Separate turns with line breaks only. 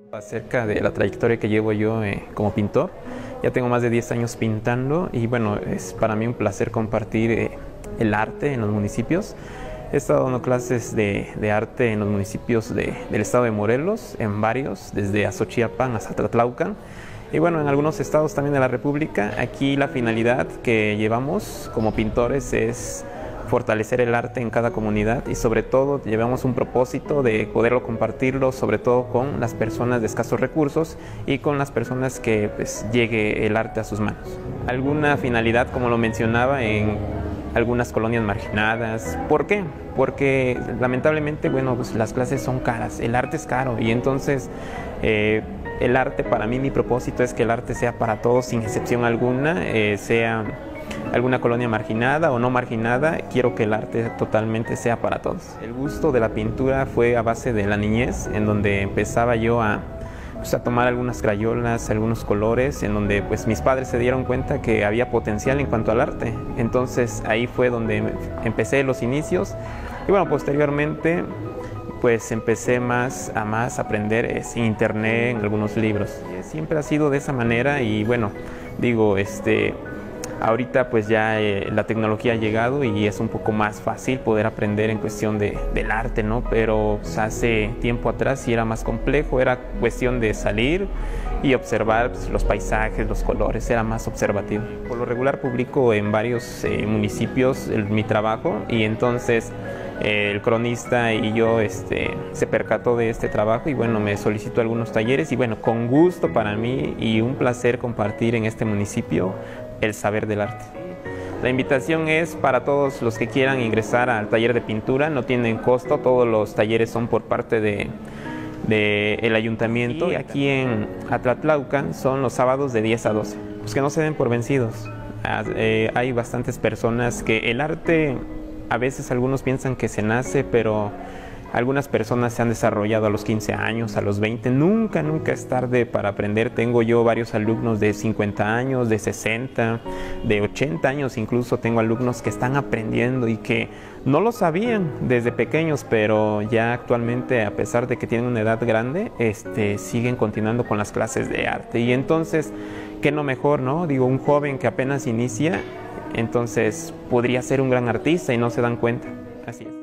Acerca de la trayectoria que llevo yo como pintor, ya tengo más de 10 años pintando y bueno, es para mí un placer compartir el arte en los municipios. He estado dando clases de arte en los municipios del estado de Morelos, en varios, desde Azochiapan hasta Tlatlaucan. Y bueno, en algunos estados también de la República. Aquí la finalidad que llevamos como pintores es fortalecer el arte en cada comunidad y sobre todo llevamos un propósito de poderlo compartirlo sobre todo con las personas de escasos recursos y con las personas que pues, llegue el arte a sus manos. Alguna finalidad, como lo mencionaba, en algunas colonias marginadas. ¿Por qué? Porque lamentablemente, bueno, pues las clases son caras, el arte es caro y entonces el arte, para mí mi propósito es que el arte sea para todos sin excepción alguna, sea alguna colonia marginada o no marginada, quiero que el arte totalmente sea para todos. El gusto de la pintura fue a base de la niñez, en donde empezaba yo a tomar algunas crayolas, algunos colores, en donde pues mis padres se dieron cuenta que había potencial en cuanto al arte. Entonces ahí fue donde empecé los inicios y bueno, posteriormente pues empecé más a aprender en internet, en algunos libros. Siempre ha sido de esa manera y bueno, digo, ahorita pues ya la tecnología ha llegado y es un poco más fácil poder aprender en cuestión del arte, ¿no? Pero pues, hace tiempo atrás sí era más complejo, era cuestión de salir y observar pues, los paisajes, los colores, era más observativo. Por lo regular publico en varios municipios mi trabajo y entonces el cronista y yo se percató de este trabajo y bueno, me solicitó algunos talleres y bueno, con gusto para mí y un placer compartir en este municipio el saber del arte. La invitación es para todos los que quieran ingresar al taller de pintura, no tienen costo, todos los talleres son por parte del ayuntamiento. Y aquí en Atlatlaucan son los sábados de 10 a 12. Pues que no se den por vencidos. Hay bastantes personas que el arte, a veces algunos piensan que se nace, pero algunas personas se han desarrollado a los 15 años, a los 20. Nunca es tarde para aprender. Tengo yo varios alumnos de 50 años, de 60, de 80 años. Incluso tengo alumnos que están aprendiendo y que no lo sabían desde pequeños, pero ya actualmente, a pesar de que tienen una edad grande, siguen continuando con las clases de arte. Y entonces, ¿qué no mejor, no? Digo, un joven que apenas inicia, entonces podría ser un gran artista y no se dan cuenta. Así es.